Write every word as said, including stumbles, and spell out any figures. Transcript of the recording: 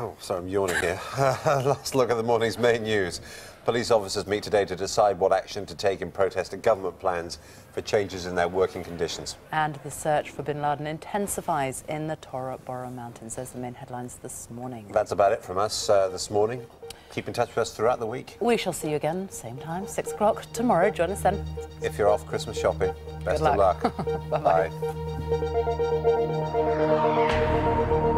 Oh, sorry, I'm yawning here. Last look at the morning's main news. Police officers meet today to decide what action to take in protest of government plans for changes in their working conditions. And the search for bin Laden intensifies in the Tora Bora Mountains. Those are the main headlines this morning. That's about it from us uh, this morning. Keep in touch with us throughout the week. We shall see you again, same time, six o'clock tomorrow. Join us then. If you're off Christmas shopping, best Good luck. of luck. Bye-bye. Bye.